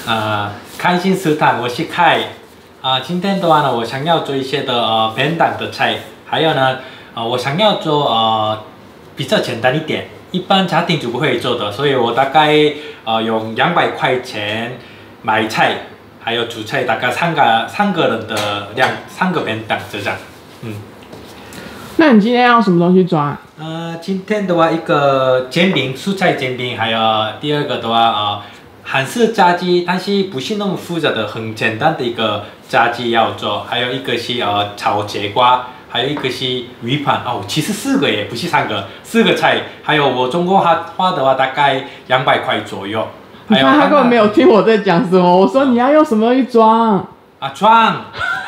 开心食堂，我是凯。今天的话呢，我想要做一些的便当的菜，还有呢，我想要做比较简单一点，一般家庭主妇会做的，所以我大概用200块钱买菜，还有煮菜，大概三个人的量，3个便当就这样。 那你今天要什么东西抓？ 今天的话，一个煎饼，蔬菜煎饼，还有第二个的话韩式炸鸡，但是不是那么复杂的，很简单的一个炸鸡要做，还有一个是炒节瓜，还有一个是鱼盘其实4个耶，不是3个，4个菜，还有我总共花的话大概200块左右。 你看他根本没有听我在讲什么，我说你要用什么东西装？装，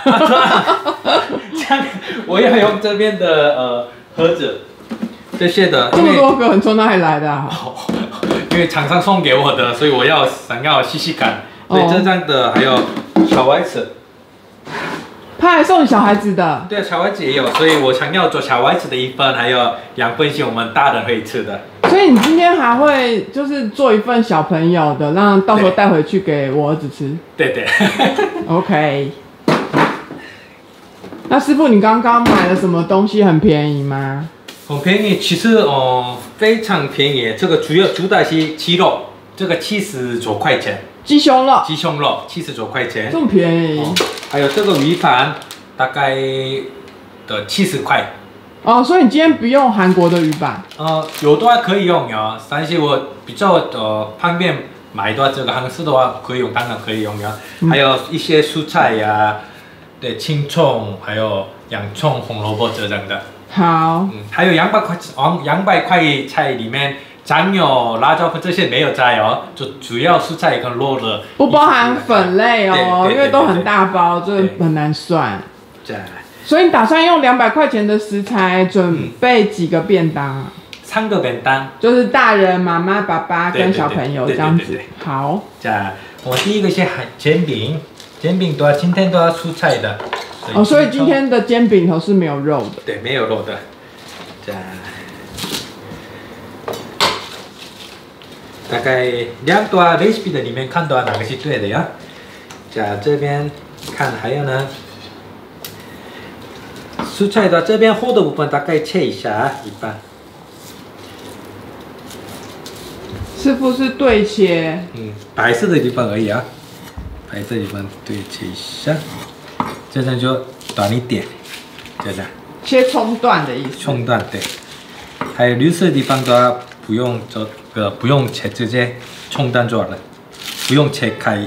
这样我要用这边的盒子，这些的。 这么多个，你从哪里来的因为厂商送给我的，所以我想要试试看。对，这样的还有小孩子， 他还送你小孩子的。 对，小孩子也有，所以我想要做小孩子的1份，还有2份是我们大人会吃的。 所以你今天还会就是做一份小朋友的，让到时候带回去给我儿子吃。 对。 OK。那师傅，你刚刚买了什么东西很便宜吗？ 很便宜，其实非常便宜。这个主打是鸡肉，这个70多块钱。鸡胸肉70多块钱， 这么便宜。 还有这个鱼盘，大概的70块。 所以你今天不用韩国的鱼板？ 有的话可以用呀，但是我比较方便买的话，这个韩式的话可以用，当然可以用呀。还有一些蔬菜呀，对，青葱，还有洋葱、红萝卜这样的。 好。 还有200块菜里面，酱油、辣椒粉这些没有加哦，就主要蔬菜跟肉的。 不包含粉类哦，因为都很大包，这很难算。所以你打算用200块钱的食材准备几个便当 ？3个便当， 就是大人、妈妈、爸爸跟小朋友这样子。好。 我第一个是煎饼，煎饼的话今天都要蔬菜的。 所以今天的煎饼头是没有肉的。 对，没有肉的。大概2段 recipe 的里面看到哪个是对的呀？这边看还有呢。蔬菜的这边厚的部分大概切一下一半。 师傅是对切。 白色的地方而已啊，白色地方对切一下，这样就短一点，就这样。 切葱段的意思。 葱段对。还有绿色的地方的话，不用切，直接葱段就好了，不用切开。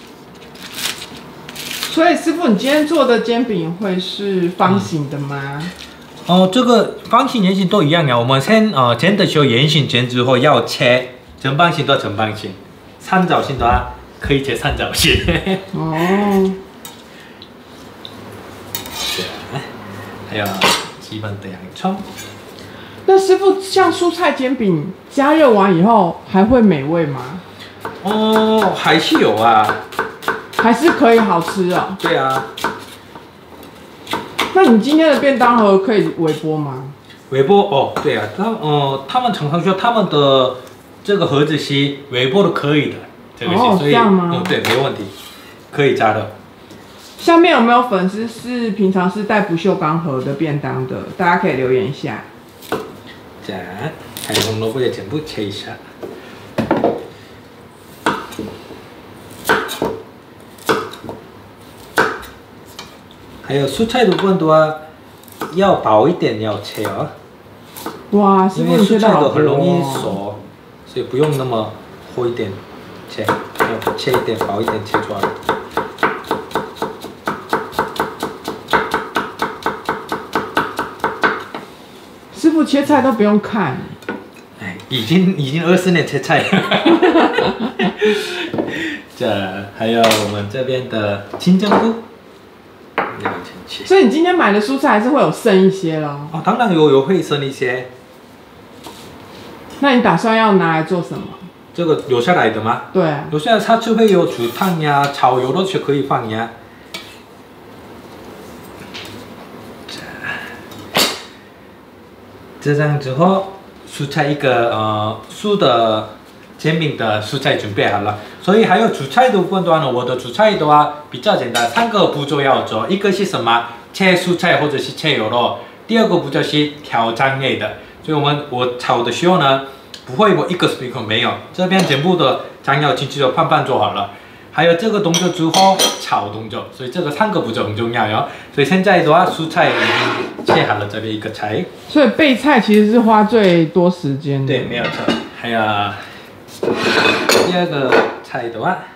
所以师傅，你今天做的煎饼会是方形的吗？ 这个方形、圆形都一样呀。我们先煎的时候圆形煎之后要切正方形到正方形，三角形的话可以切三角形。还有基本的洋葱。 那师傅，像蔬菜煎饼加热完以后还会美味吗？ 还是有啊。 还是可以好吃哦。 对啊。 那你今天的便当盒可以微波吗？ 微波对啊，他们常常说他们的这个盒子是微波的可以的，这个是，所以这样吗？ 对，没问题，可以加热。 下面有没有粉丝是平常是带不锈钢盒的便当的？大家可以留言一下。 还有红萝卜也全部切一下。还有蔬菜的部分的话，要薄一点要切哦。 哇，师傅你切的好多哦。 因为蔬菜都很容易熟，所以不用那么厚一点切，要切一点薄一点切出来。 师傅切菜都不用看。 已经20年切菜了。还有我们这边的金针菇。 所以你今天买的蔬菜还是会有剩一些咯？ 当然有会剩一些。 那你打算要拿来做什么？ 这个留下来的吗？ 对。 留下来它就会有煮汤呀、炒油都是可以放呀。这样之后，蔬菜一个素的煎饼的蔬菜准备好了， 所以还有主菜的部分的话呢，我的主菜的话比较简单，3个步骤要做，一个是什么？切蔬菜或者是切牛肉。第2个步骤是调酱类的，所以我炒的时候呢，不会我一个 spoon 没有，这边全部的酱料进去就拌做好了。还有这个动作之后炒动作，所以这个3个步骤很重要哟。所以现在的话，蔬菜已经切好了，这边一个菜。 所以备菜其实是花最多时间的。 对，没有错。还有第2个菜的话，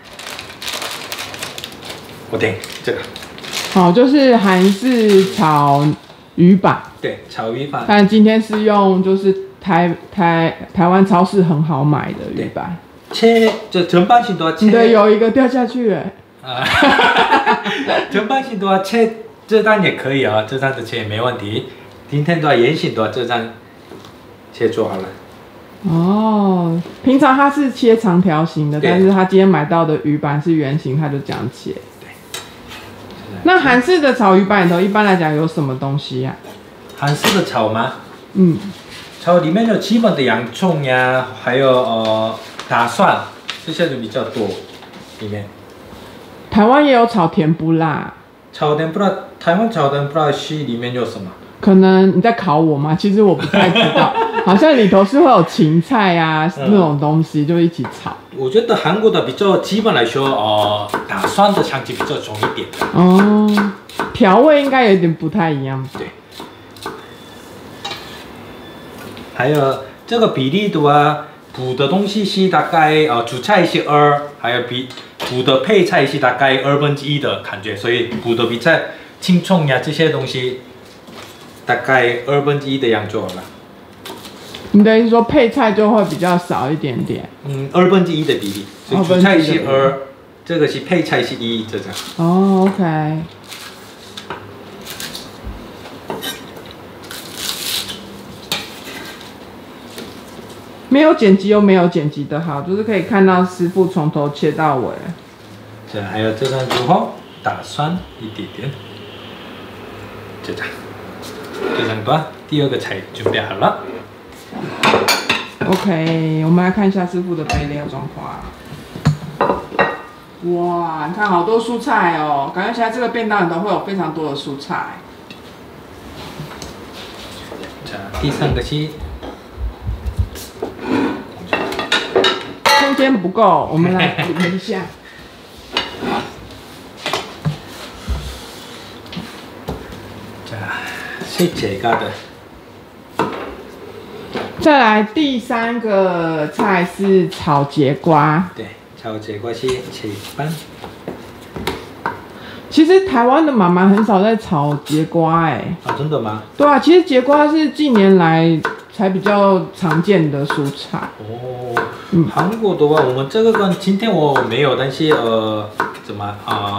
我点这个。 好，就是韩式炒鱼板。 对，炒鱼板。 但今天是用就是台湾超市很好买的鱼板。 切，就全般性都要切。 对，有一个掉下去了。 全般性都要切，这张也可以啊，这张的切也没问题。今天的话，圆形的话，这张切做好了。 哦，平常它是切长条形的，但是他今天买到的鱼板是圆形，他就这样切。对。那韩式的炒鱼板里头，一般来讲有什么东西呀？ 韩式的炒吗？ 炒里面有基本的洋葱呀，还有大蒜，这些就比较多。里面。 台湾也有炒甜不辣。 炒甜不辣，台湾炒甜不辣是里面有什么？ 可能你在考我吗？其实我不太知道，好像里头是会有芹菜啊、那种东西，就一起炒。 我觉得韩国的比较基本来说，大蒜的香气比较重一点。 哦，调味应该有点不太一样。 对。还有这个比例的话，补的东西是大概主菜是2，还有补的配菜是大概1/2的感觉，所以补的比菜青葱呀这些东西。大概1/2的样就好了。 你的意思说配菜就会比较少一点点 ？1/2的比例，所以主菜是2，这个是配菜是1，这样。 哦 ，OK。没有剪辑又没有剪辑的好，就是可以看到师傅从头切到尾。 这还有这张之后，打蒜一点点，这样。这样的话，第2个菜准备好了。 OK， 我们来看一下师傅的备料状况。哇，你看好多蔬菜哦，感觉起来这个便当里头会有非常多的蔬菜。 第3个是空间不够，我们来比一下。 是这个的。 再来第3个菜是炒节瓜。 对，炒节瓜是切半。 其实台湾的妈妈很少在炒节瓜真的吗？ 对啊，其实节瓜是近年来才比较常见的蔬菜。 韩国的话，我们这个跟今天我没有，但是怎么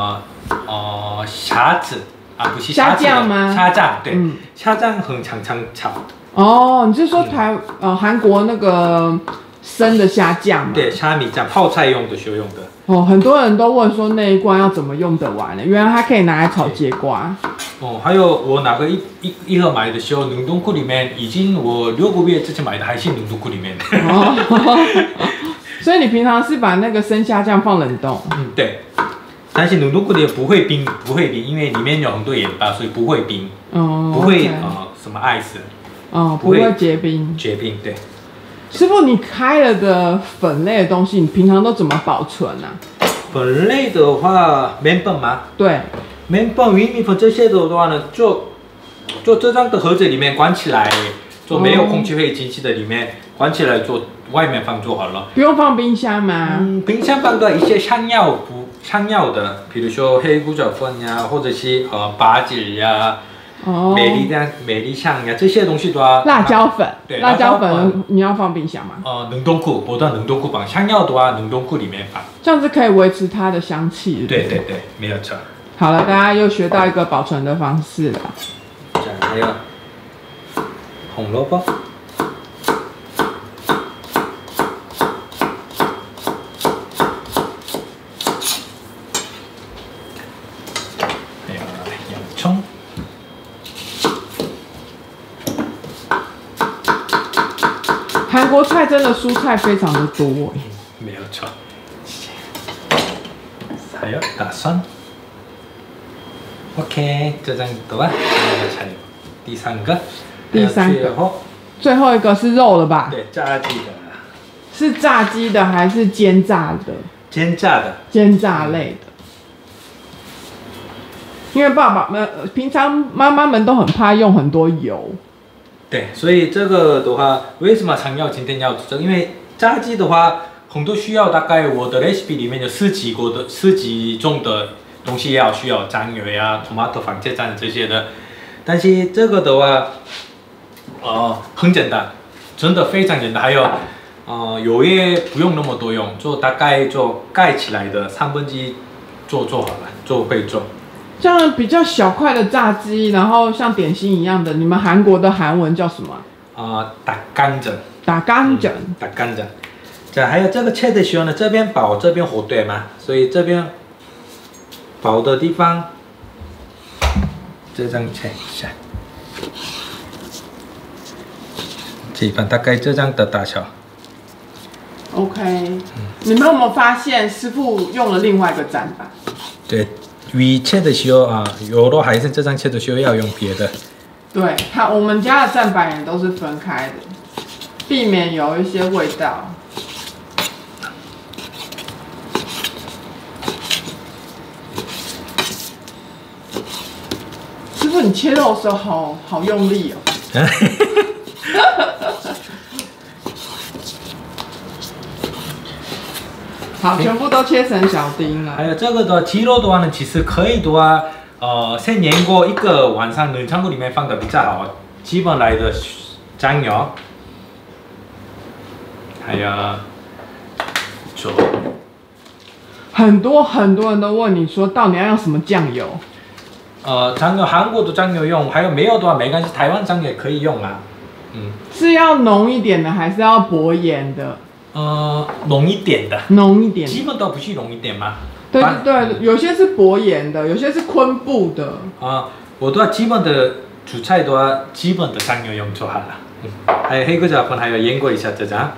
虾子。不是虾酱吗？ 虾酱对，虾酱很常炒。 哦，你是说韩国那个生的虾酱吗？ 对，虾米酱泡菜用的，修用的。 哦，很多人都问说那一罐要怎么用得完呢？原来它可以拿来炒节瓜。 还有我哪个一盒买的时候，冷冻库里面已经我6个月之前买的，还是冷冻库里面。 所以你平常是把那个生虾酱放冷冻？ 对。但是冷冻库里不会冰，因为里面有很多盐巴，所以不会冰。不会什么 ice。 不会结冰。 对。 师傅，你开了的粉类的东西，你平常都怎么保存啊？ 粉类的话，面粉吗？ 对。 面粉、玉米粉这些的话呢，就这张的盒子里面关起来，就没有空气会进去的里面关起来，做外面放就好了。 不用放冰箱吗？ 冰箱放的一些香料的，比如说黑胡椒粉呀，或者是八角呀、美丽香呀，这些东西都要。辣椒粉。对， 辣椒粉你要放冰箱吗？ 冷冻库，我到冷冻库放。香料的话，冷冻库里面放。 这样子可以维持它的香气。 对，没有错。 好了，大家又学到一个保存的方式了。 还有红萝卜。 韩国菜真的蔬菜非常的多没有错。 还有大蒜。OK， 这张的话，还有第三个， 最后一个是肉了吧？ 对，炸鸡的。 是炸鸡的还是煎炸的？ 煎炸的。 煎炸类的。因为爸爸们平常妈妈们都很怕用很多油。 对，所以这个的话，为什么想要今天要做？因为炸鸡的话，很多需要大概我的 recipe 里面有十几种的东西需要酱油呀、tomato 番茄酱这些的。但是这个的话，很简单，真的非常简单。还有，油也不用那么多用，就大概就盖起来的1/3做好了，就会做。 这样比较小块的炸鸡，然后像点心一样的，你们韩国的韩文叫什么？ 닭강정。 닭강정。 닭강정。자，还有这个切的时候呢，这边薄，这边厚，对吗？所以这边薄的地方，这样切一下，基本大概这样的大小。 OK。你们有没有发现师傅用了另外一个砧板？ 对。切的时候有的还是这张切的时候要用别的。 对，我们家的砧板也都是分开的，避免有一些味道。师傅，你切肉的时候好用力哦。好，全部都切成小丁了。 还有这个的鸡肉的话呢，其实可以的话，先腌过一个晚上，冷藏库里面放的比较好。基本来的酱油，还有酒。 很多人都问你说，到底要用什么酱油？ 酱油韩国的酱油用，还有没有的话没关系，台湾酱也可以用啊。 是要浓一点的，还是要薄盐的？ 浓一点的， 浓一点， 基本都不是浓一点吗？ 对，有些是薄盐的，有些是昆布的。 我的话基本的主菜的话，基本的酱油用就好了。还有黑胡椒粉，还有腌过一下这张。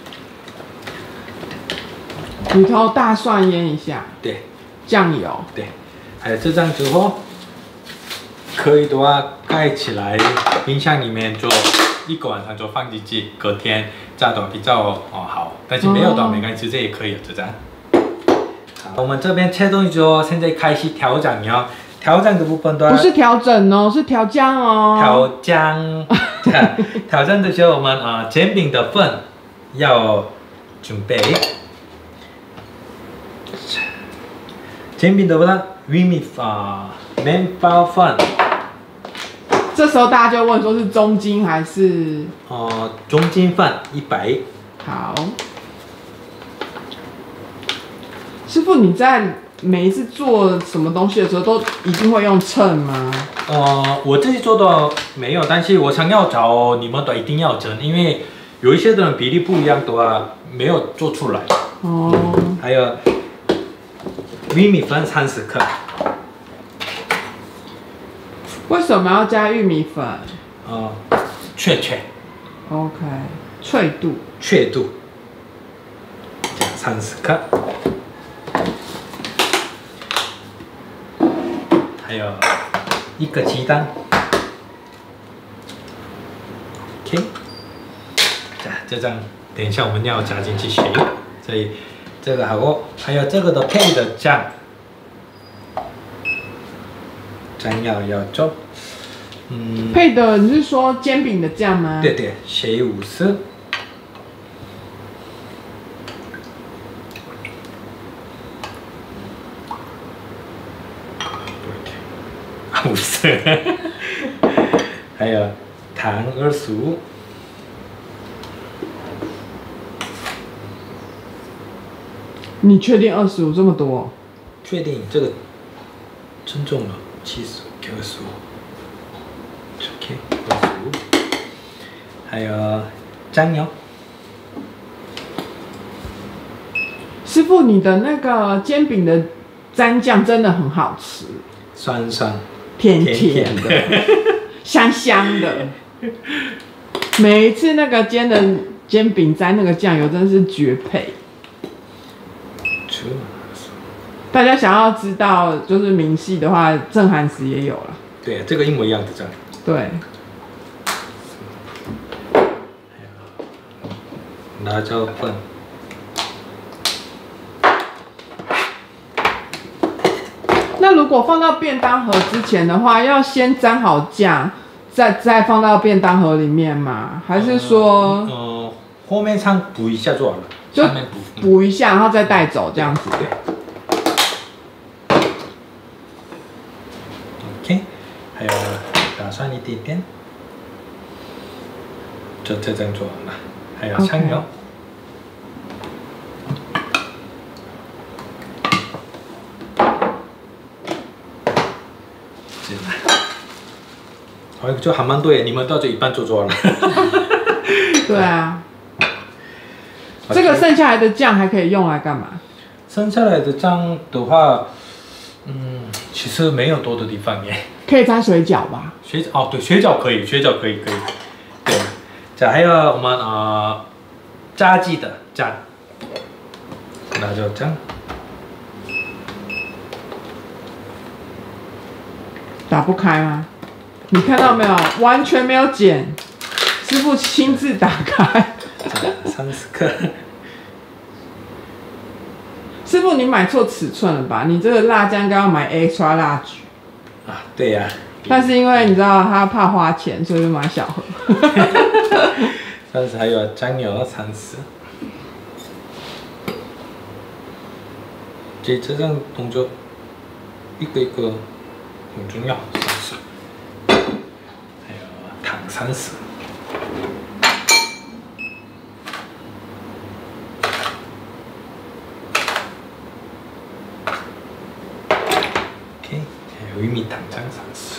里头大蒜腌一下。对。酱油。 对。还有这张之后，可以的话盖起来，冰箱里面就1个晚上就放进去，隔天炸的比较好。但是没有的没关系，这也可以这张。好，我们这边切东西之后，现在开始调酱油。调酱的部分的话， 不是调整哦，是调酱哦。 调酱。调酱的时候，我们煎饼的粉要准备。煎饼的话，面包粉。 这时候大家就问说是中筋还是？ 中筋粉100。 好。师傅，你在每一次做什么东西的时候，都一定会用秤吗？ 我自己做的没有，但是我想要找你们的一定要称，因为有一些的人比例不一样的话，没有做出来。还有玉米粉30克。 为什么要加玉米粉？ 脆。 OK， 脆度。 30克。还有1个鸡蛋。OK， 这张等一下我们要加进去水，所以这个好，还有这个的配的酱要做。 配的你是说煎饼的酱吗？ 对，水50。50。还有糖25。 你确定25这么多？ 确定，这个称重了70、95。OK， 25。还有酱油。 师傅，你的那个煎饼的蘸酱真的很好吃， 酸甜的，香香的。每一次那个煎的煎饼沾那个酱油，真的是绝配。 大家想要知道就是明细的话，正韩食也有了。 对，这个一模一样的这样。 对。 辣椒粉。 那如果放到便当盒之前的话，要先沾好酱，再放到便当盒里面吗？还是说？ 后面上补一下就好了。 就补一下，然后再带走这样子。 对。OK， 还有打算一点点，就这样做了。还有香油。就还蛮多耶，你们到这一半就做完了。 对啊。这个剩下来的酱还可以用来干嘛？ 剩下来的酱的话，其实没有多的地方耶。 可以沾水饺吧？ 对，水饺可以。对，这还有我们炸鸡的酱，辣椒酱。 打不开吗？你看到没有？完全没有剪，师傅亲自打开。 30克。 师傅，你买错尺寸了吧？你这个辣酱应该要买 extra large。 对呀。 但是因为你知道他怕花钱，所以就买小盒。 30还有酱油30。这样动作一个一个很重要，30。还有糖30。OK， 还有玉米糖浆30。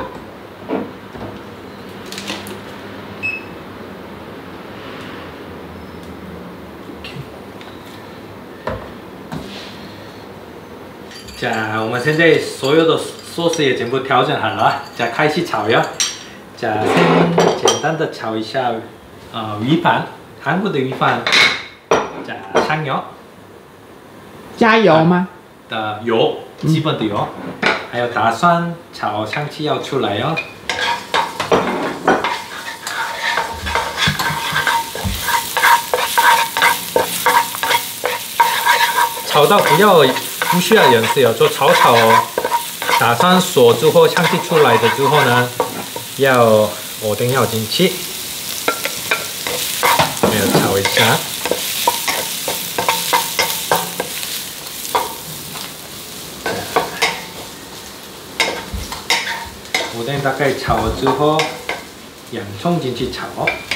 我们现在所有的寿司也全部调整好了，开始炒呀。先简单的炒一下鱼饭，韩国的鱼饭，香油。 加油吗？ 油，基本的油，还有打算炒香气要出来哦。炒到不需要颜色，就炒哦。打算锁之后，香气出来的之后呢，我等要进去，还有炒一下。我等大概炒了之后，洋葱进去炒。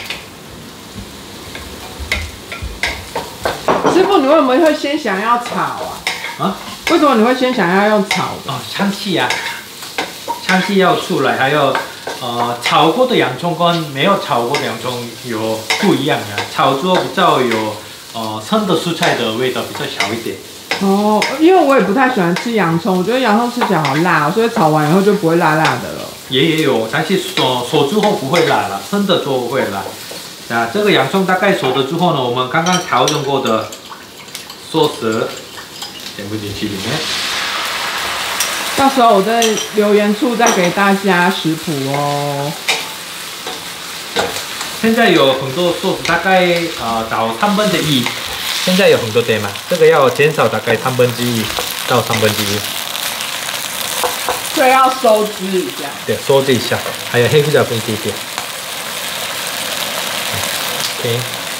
师傅，你为什么会先想要炒啊？为什么你会先想要用炒的？ 香气啊，香气要出来，还有炒过的洋葱跟没有炒过的洋葱有不一样的，炒之后比较有生的蔬菜的味道比较小一点。 因为我也不太喜欢吃洋葱，我觉得洋葱吃起来好辣，所以炒完以后就不会辣辣的了。 也有，但是锁之后不会辣了，生的做会辣。这个洋葱大概熟了之后呢，我们刚刚调整过的寿司全部进去里面。 到时候我在留言处再给大家食谱哦。 现在有很多寿司，大概到1/3。现在有很多店嘛，这个要减少大概1/3到1/3。 所以要收汁一下。 对，收汁一下，还有黑胡椒粉一点点。OK。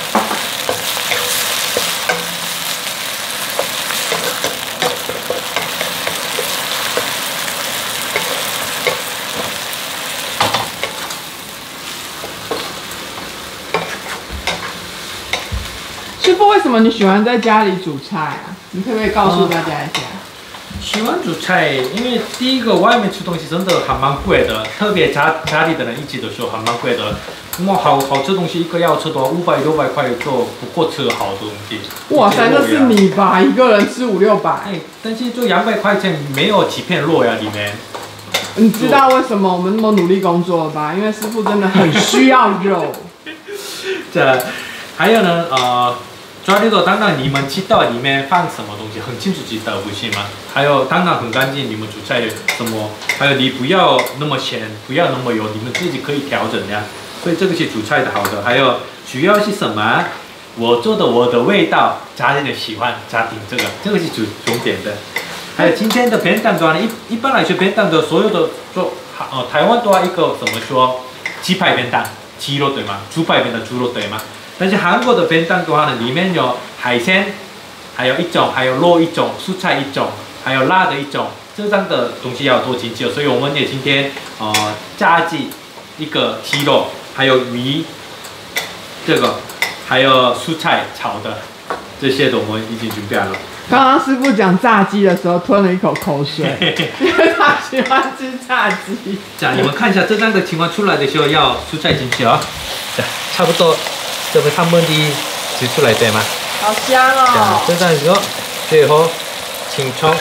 师傅，为什么你喜欢在家里煮菜啊？你可不可以告诉大家一下？ 喜欢煮菜，因为第一个外面吃东西真的还蛮贵的，特别家里的人一起的时候还蛮贵的。那么好吃东西一个要吃多500、600块就不够吃好的东西。 哇塞，那是你吧？一个人吃500、600。 但是就200块钱没有几片肉呀里面。 你知道为什么我们那么努力工作了吧？因为师傅真的很需要肉。 还有呢， 抓绿豆当然你们知道里面放什么东西，很清楚知道，不是吗？还有当然很干净，你们煮菜什么，还有你不要那么咸，不要那么油，你们自己可以调整呀。所以这个是煮菜的好的。还有主要是什么？我做的我的味道，家人的喜欢，家庭这个是重点的。还有今天的便当的话，一般来说便当的所有的做台湾的话一个怎么说？鸡排便当，鸡肉对吗？猪排便当，猪肉对吗？但是韩国的便当的话呢，里面有海鲜，还有一种，还有肉一种，蔬菜一种，还有辣的一种，这样的东西要多进去。所以我们也今天炸鸡一个鸡肉，还有鱼，这个还有蔬菜炒的，这些的我们已经准备好了。 刚刚师傅讲炸鸡的时候吞了一口口水，因为他喜欢吃炸鸡。 这样你们看一下这样的情况出来的时候，要蔬菜进去哦。这样差不多，这个3分之一挤出来对吗？ 好香哦！ 这样子哦，最后青葱，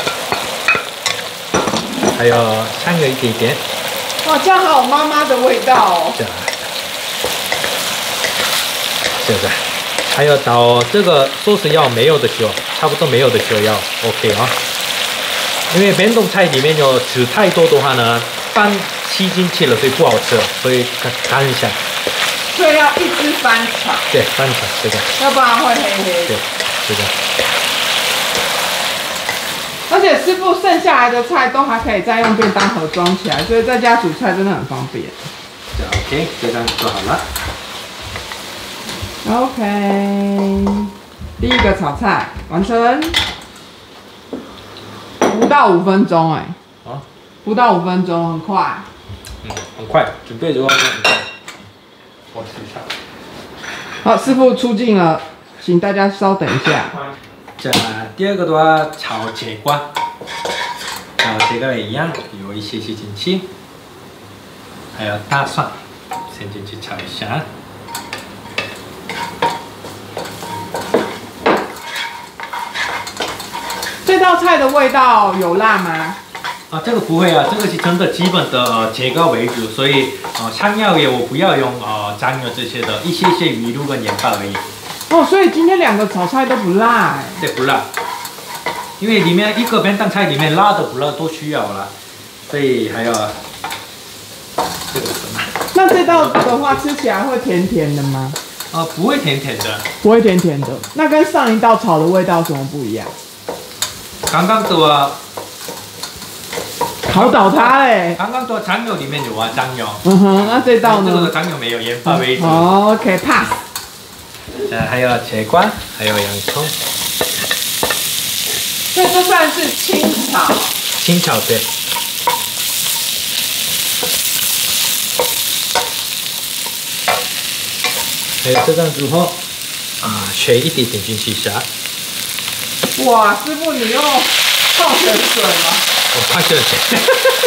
还有香油一点点。 哇，这样好有妈妈的味道哦。 这样，这个。还有到这个寿司要没有的时候，差不多没有的时候要 OK 啊、因为便当菜里面有吃太多的话呢，饭吸进去了，所以不好吃，所以干一下。 所以要一直翻炒。 对，翻炒这个。 要不然会黑黑。 对，这个。 而且师傅剩下来的菜都还可以再用便当盒装起来，所以在家煮菜真的很方便。 这 OK， 就这样做好了。 OK， 第一个炒菜完成，不到5分钟哎，不到5分钟，很快。 很快，准备就很快。我试一下。 好，师傅出镜了，请大家稍等一下。 这第二个的话，炒节瓜，这个也一样，有一些进去，还有大蒜，先进去炒一下。 这道菜的味道有辣吗？ 这个不会啊，这个是真的基本的节瓜为主，所以香料也我不要用酱油这些的，一些鱼露跟盐巴而已。 哦，所以今天2个炒菜都不辣哎。 对，不辣，因为里面一个便当菜里面辣的不辣都需要了，所以还有这个什么？ 那这道的话吃起来会甜甜的吗？ 不会甜甜的。 不会甜甜的，那跟上一道炒的味道有什么不一样？ 刚刚的话， 考倒他哎！ 刚刚的酱油里面有酱油。 嗯哼，那这道呢？ 这个酱油没有，盐巴为主。 OK， pass。 还有节瓜，还有洋葱。 所以这算是清炒。 清炒对。还有这样之后，水一点点进去一下。 哇，师傅你用矿泉水吗？ 矿泉水。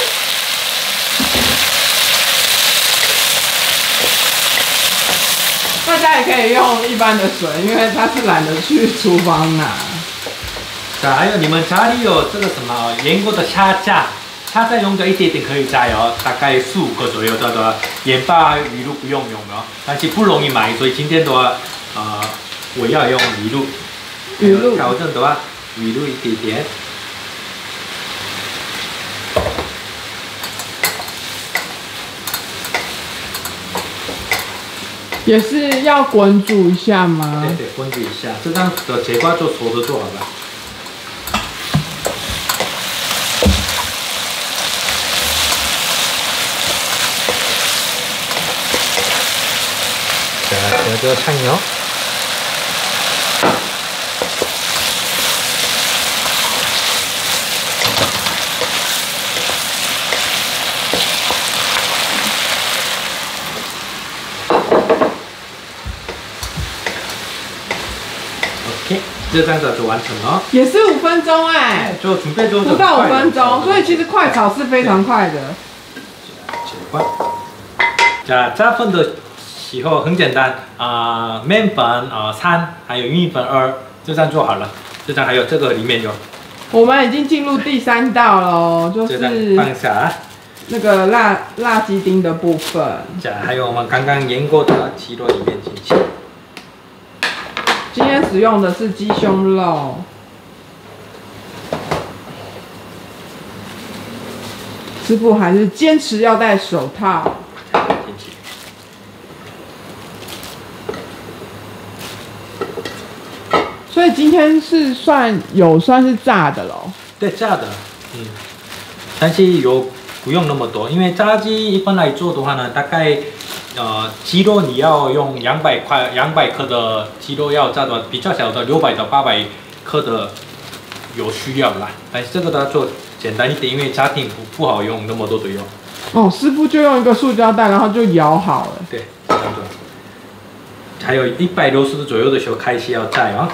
大家也可以用一般的水，因为他是懒得去厨房拿。 还有你们家里有这个什么盐锅的虾架用的一点点可以加油，大概4、5个左右，叫做盐巴、鱼露不用了，但是不容易买，所以今天的话，我要用鱼露。鱼露调整的话，鱼露一点点。 也是要滚煮一下吗？ 对，滚煮一下，这样的节瓜就熟的做好了。加这个香油。OK， 就这样子就完成了。 也是5分钟哎， 就准备做不到5分钟，所以其实快炒是非常快的。 炸粉的时候很简单面粉3，还有玉米粉2，就这样做好了。就这样，还有这个里面有。 我们已经进入第3道了，就是放下那个辣鸡丁的部分。 还有我们刚刚腌过的鸡肉里面进去。 今天使用的是鸡胸肉。师傅还是坚持要戴手套。所以今天是算是炸的咯。 对，炸的，但是不用那么多，因为炸鸡一般来做的话呢，大概鸡肉你要用200克的鸡肉要炸的比较小的600到800克的有需要啦，但是这个呢做简单一点，因为家庭不好用那么多的油。 哦，师傅就用一个塑胶袋，然后就舀好了。 对，这样做。还有160度左右的时候开始要炸啊。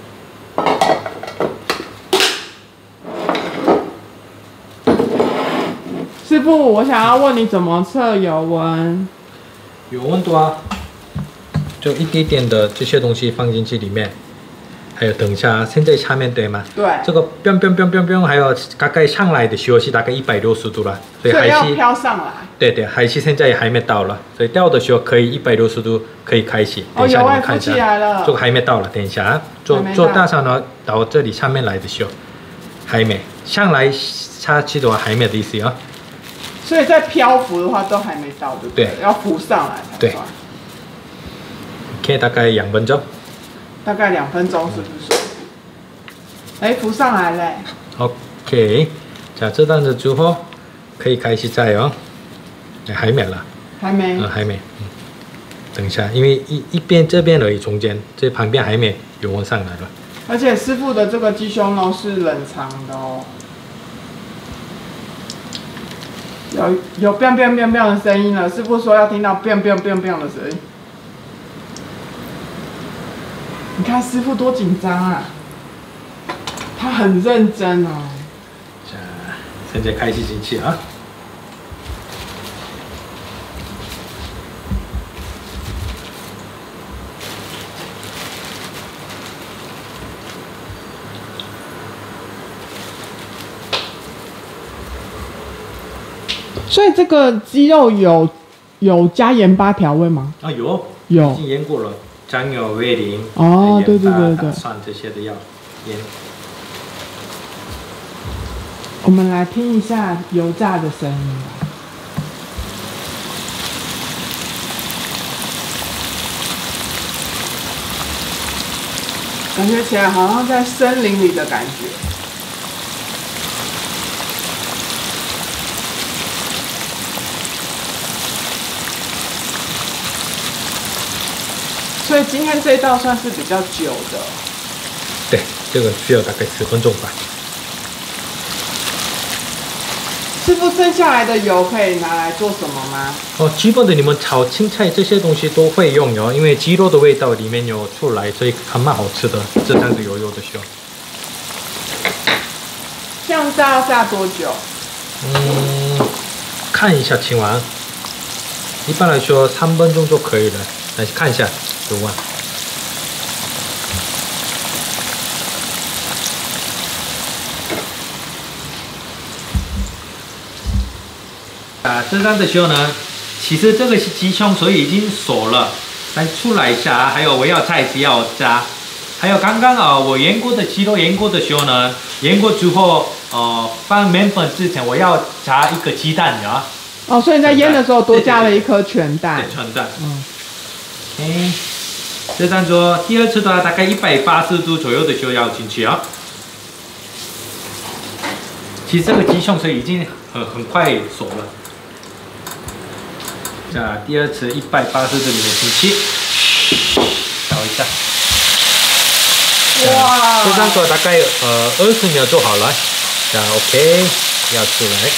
师傅，我想要问你怎么测油温？ 有温度啊，就一点点的这些东西放进去里面。还有等一下，现在下面对吗？ 对。 这个biang，还有大概上来的时候是大概160度了， 所以要飘上来。对， 海气现在还没到了，所以掉的时候可以160度可以开始。 哦，油温浮起来了。 这个还没到了，等一下啊，做大上呢到这里上面来的时候还没上来下去的话还没的意思啊。 所以在漂浮的话都还没到，对不对？要浮上来才算。 OK， 大概2分钟。 大概2分钟是不是？哎，浮上来嘞。 OK， 加这样子之后可以开始炸哦。还没了。 还没。 还没。等一下，因为一边这边而已，中间这旁边还没油温上来了。 而且师傅的这个鸡胸肉是冷藏的哦。有 biang 的声音了，师傅说要听到 biang 的声音。你看师傅多紧张啊，他很认真哦。 现在开始进去啊。 所以这个鸡肉有加盐巴调味吗？ 啊，有，已经腌过了。酱油、味淋、 哦，对， 大蒜这些的要腌。 我们来听一下油炸的声音吧。感觉起来好像在森林里的感觉。所以今天这一道算是比较久的。 对，这个需要大概10分钟吧。 师傅，剩下来的油可以拿来做什么吗？ 哦，基本的你们炒青菜这些东西都会用哦，因为鸡肉的味道里面有出来，所以还蛮好吃的。这样子油的时候。 这样炸要炸多久？ 看一下情况。一般来说3分钟就可以了，但是看一下油温。这样的时候呢，其实这个是鸡胸，所以已经熟了。再出来一下，还有我要菜只要加，还有刚刚我腌过的鸡肉腌过的时候呢，腌过之后放面粉之前我要加一个鸡蛋的。 哦，所以你在腌的时候多加了一颗全蛋。 对，全蛋。OK， 这样做第二次的话，大概180度左右的时候要进去啊。其实这个鸡胸所以已经很快熟了。第二次180度里面进去，倒一下。 哇！ 这样做大概20秒就好了。OK， 要出来。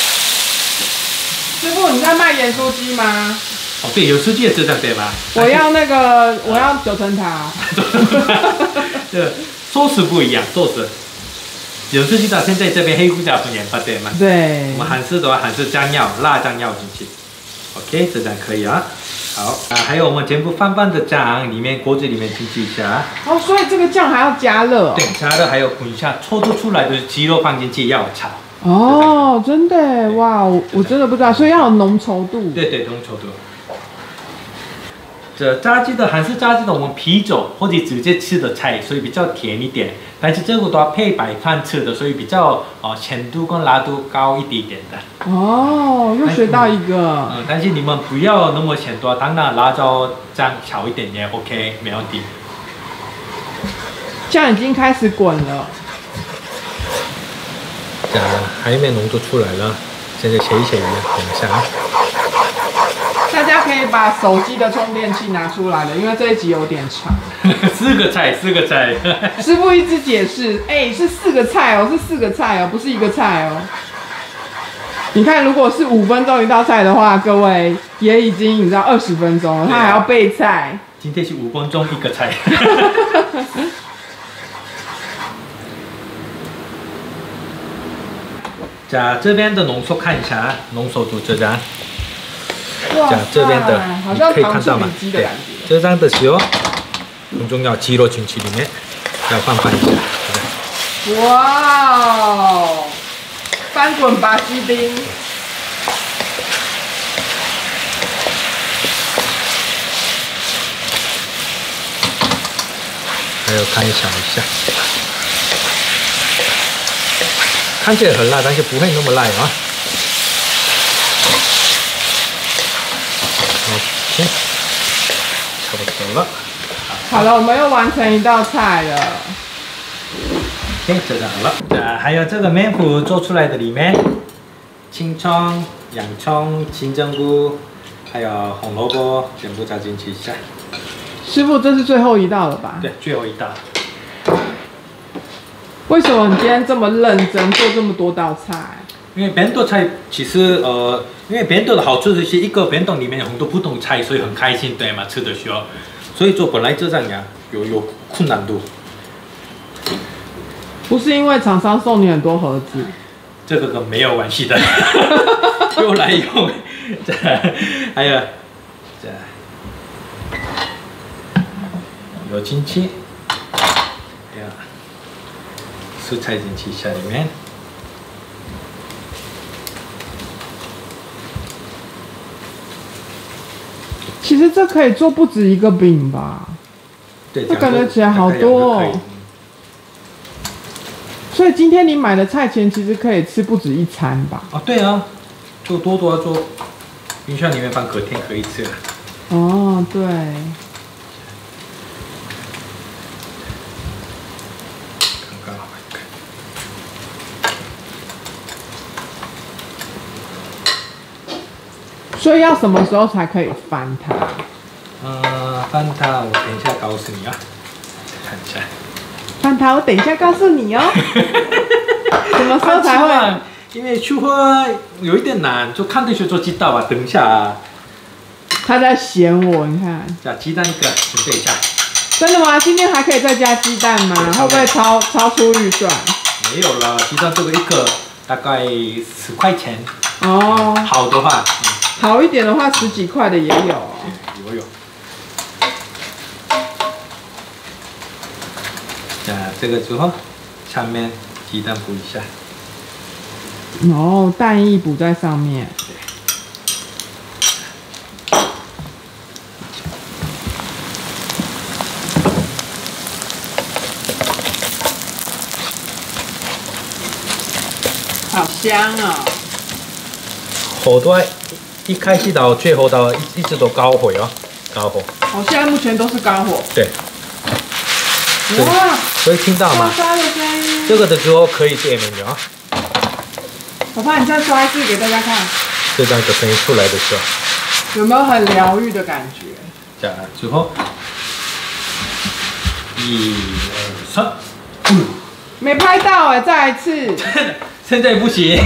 师傅，你在卖盐酥鸡吗？ 哦，对，有酥鸡也是这样对吧？ 我要那个，我要9层塔。 这寿司不一样，寿司。有酥鸡的现在这边黑胡椒不盐巴对吗？ 对。 我们韩式的话，韩式酱料、辣酱料进去。OK， 这样可以啊。好还有我们全部翻拌的酱，里面锅子里面进去一下。 哦，所以这个酱还要加热。 对，加热还有滚一下，抽出出来的鸡肉放进去要炒。 哦，真的哇，我真的不知道，所以要有浓稠度。 对，浓稠度。 这炸鸡的韩式炸鸡的，我们啤酒或者直接吃的菜，所以比较甜一点。但是这个都要配白饭吃的，所以比较咸度跟辣度高一点点的。 哦，又学到一个。 但是你们不要那么咸多，当然辣椒酱少一点点 ，OK， 没问题。 酱已经开始滚了。 海面浓度出来了，现在切一切，等一下啊。 大家可以把手机的充电器拿出来了，因为这一集有点长。 四个菜。 师傅一直解释，是4个菜哦，是4个菜哦，不是1个菜哦。你看，如果是5分钟一道菜的话，各位也已经你知道20分钟了，他还要备菜。 今天是5分钟1个菜。这边的浓缩看一下，浓缩度这张。这边的你可以看到吗？对，这张的时候很重要，鸡肉进去里面要翻一下。 哇哦，翻滚吧鸡丁！ 还有看一下，看起来很辣，但是不会那么辣啊。OK， 差不多了。 好了，我们又完成一道菜了。 OK， 这样了。还有这个面糊做出来的里面，青葱、洋葱、金针菇，还有红萝卜，全部加进去一下。 师傅，这是最后一道了吧？ 对，最后一道。 为什么你今天这么认真做这么多道菜？ 因为便当菜其实因为便当的好处是一个便当里面有很多不同菜，所以很开心，对吗？吃的时候，所以做本来这样有困难度。 不是因为厂商送你很多盒子， 这个跟没有关系的，用来用。还有有进去，蔬菜进去下里面。 其实这可以做不止一个饼吧？ 对， 这感觉起来好多哦。所以今天你买的菜钱其实可以吃不止一餐吧？ 哦，对啊，做多做，冰箱里面放隔天可以吃了。 哦，对。 刚好。 所以要什么时候才可以翻它？ 翻它，我等一下告诉你啊。看一下。 翻它，我等一下告诉你哦。什么时候才会？ 因为出货有一点难，就看对手就知道啊。等一下啊。 他在嫌我，你看。 加鸡蛋一个，准备一下。 真的吗？今天还可以再加鸡蛋吗？会不会超出预算？没有了，鸡蛋这个一个大概10块钱。 哦。 好的话。 好一点的话，10几块的也有。 有。这个之后，上面鸡蛋补一下。 哦，蛋液补在上面。好香哦！ 火都一开始到最后到一直都高火哦，高火。 我现在目前都是高火。 对。 哇！ 所以听到吗？ 刷的声音。这个的时候可以点名啊。 我怕你再刷一次给大家看。 这样的声音出来的时候， 有没有很疗愈的感觉？ 加之后，1、2、3， 没拍到哎，再来一次。 现在不行。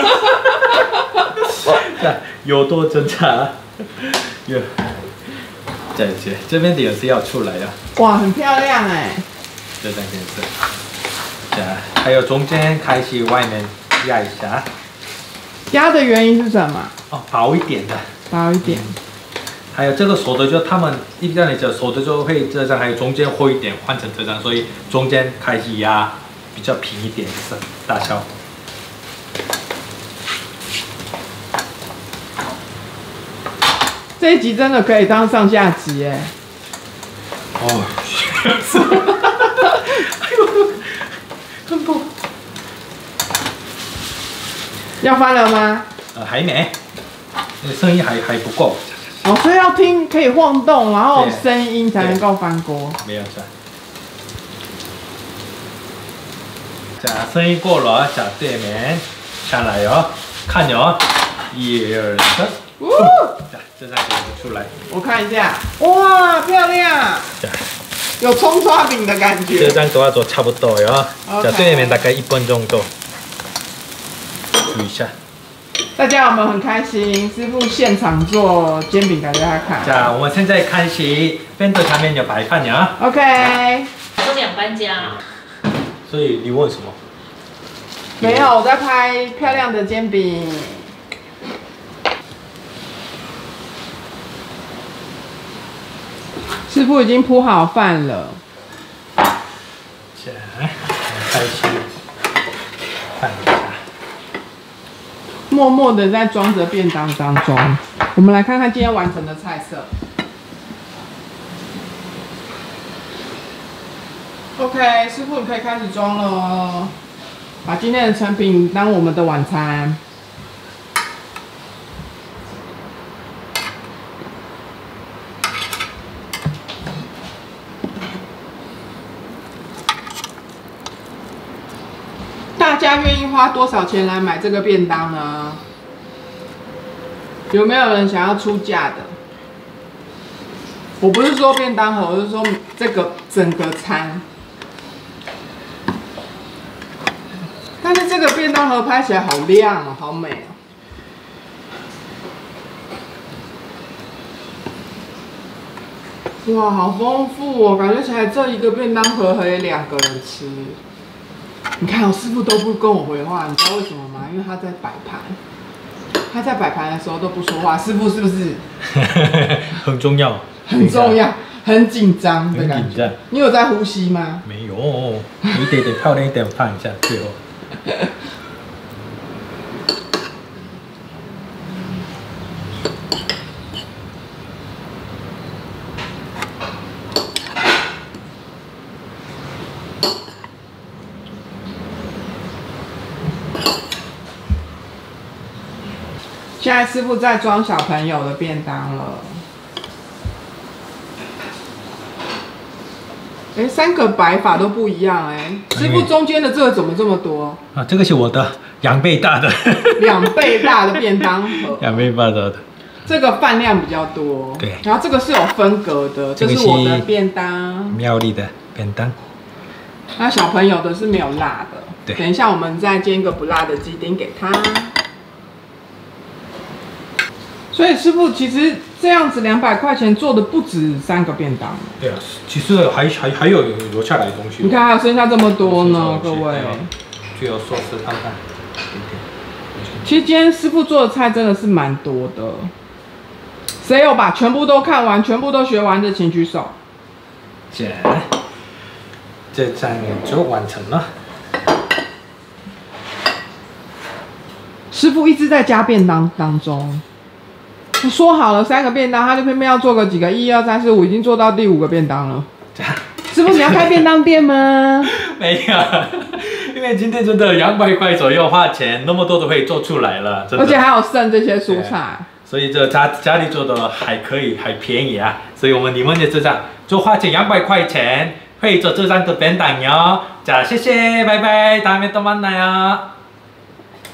有多挣扎？有。这边的也是要出来啊。 哇，很漂亮哎。 这张颜色。还有中间开始外面压一下。 压的原因是什么？ 哦，薄一点的。 薄一点。 还有这个手的就他们一般来讲手的就会这张，还有中间厚一点换成这张，所以中间开始压比较平一点的大小。 这一集真的可以当上下集哎。 哦，哎呦，很多。 要翻了吗？ 还没，声音还不够。 哦，所以要听可以晃动，然后声音才能够翻锅。 没有错。자，声音过了，자对面下来哟，看哟，1、2、3，자，这张给出来。 我看一下，哇，漂亮。有葱抓饼的感觉。 这张都要做差不多哟。자，对面大概1分钟左右。注意一下。 大家有没有很开心？师傅现场做煎饼，给大家看。 자，我们现在开始便当上面有白饭呀。 OK。 我想搬家。 所以你问什么？ 没有，我在拍漂亮的煎饼。师傅已经铺好饭了。 开始看一下。 默默的在装着便当当中，我们来看看今天完成的菜色。OK， 师傅你可以开始装了哦，把今天的成品当我们的晚餐。大家愿意花多少钱来买这个便当呢？有没有人想要出价的？我不是说便当盒，我是说这个整个餐。但是这个便当盒拍起来好亮哦，好美哦！哇，好丰富哦，感觉起来这一个便当盒可以2个人吃。你看，我师傅都不跟我回话，你知道为什么吗？因为他在摆盘，他在摆盘的时候都不说话。师傅是不是？ 很重要， 很重要，很紧张的感觉。 很紧张。 你有在呼吸吗？ 没有，一点点漂亮一点放一下，最后。 现在师傅在装小朋友的便当了。哎，3个摆法都不一样哎。师傅中间的这个怎么这么多？ 啊，这个是我的2倍大的。 2倍大的便当盒。 2倍大的。 这个饭量比较多。对。然后这个是有分隔的，这是我的便当。妙丽的便当。那小朋友的是没有辣的。对。等一下我们再煎一个不辣的鸡丁给他。所以师傅其实这样子200块钱做的不止3个便当。对啊，其实还有留下来的东西。你看还有剩下这么多呢，各位。就有寿司看看。其实今天师傅做的菜真的是蛮多的。谁有把全部都看完、全部都学完的，请举手。这上面就完成了。师傅一直在加便当当中。说好了3个便当，他就偏偏要做个几个，1、2、3、4、5，已经做到第5个便当了。师傅，你要开便当店吗？没有，因为今天真的200块左右花钱，那么多都可以做出来了，而且还有剩这些蔬菜，所以这家里做的还可以，还便宜啊。所以你们也知道，就花钱200块钱可以做这3个便当哟。谢谢，拜拜，다음에 또 만나요。